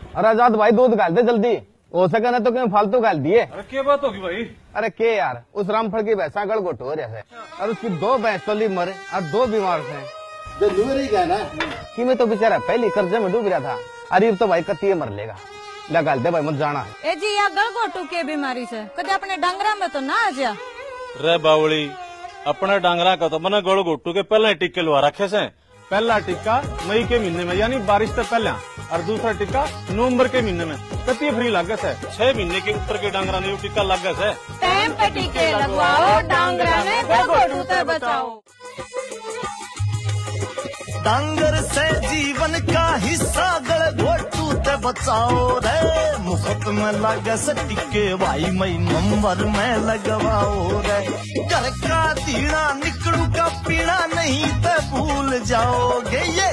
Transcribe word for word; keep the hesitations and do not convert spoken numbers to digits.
अरे आजाद भाई दूध गाल दे जल्दी, हो सके ना तो क्यों फालतू गाल दिए। अरे क्या बात होगी भाई? अरे के यार, उस रामफल की भैंसा गड़गोट हो जैसे, और उसकी दो भैंस तो ली मरे और दो बीमार थे। जो लूरी गया ना कि मैं तो बेचारा पहली कर्जे में डूब रहा था, अरे तो भाई कत्ती मर लेगा। लगा दे भाई, मत जाना है। ए जी या गड़गोटू के बीमारी से कदे अपने डंगरा में तो ना आ जा रे बावली, अपने डांगरा का तो मैंने गड़ घोटू के पहले टिक्के लगा रखे से। पहला टिक्का मई के महीने में यानी बारिश से पहले, और दूसरा टिक्का नवंबर के महीने में। कती फ्री लागत है, छह महीने के ऊपर के डांगरा ने टिक्का लागत है। टाइम पे टीके लगवाओ, डांगरा ने गड़गोटू से बचाओ। डांगर से जीवन का हिस्सा गड़गोटू ते बचाओ रे। मुफ्त में लगे से टिके भाई मई नंबर में लगवाओ रे। घर का दीना निकलू का पीना नहीं ते भूल जाओगे ये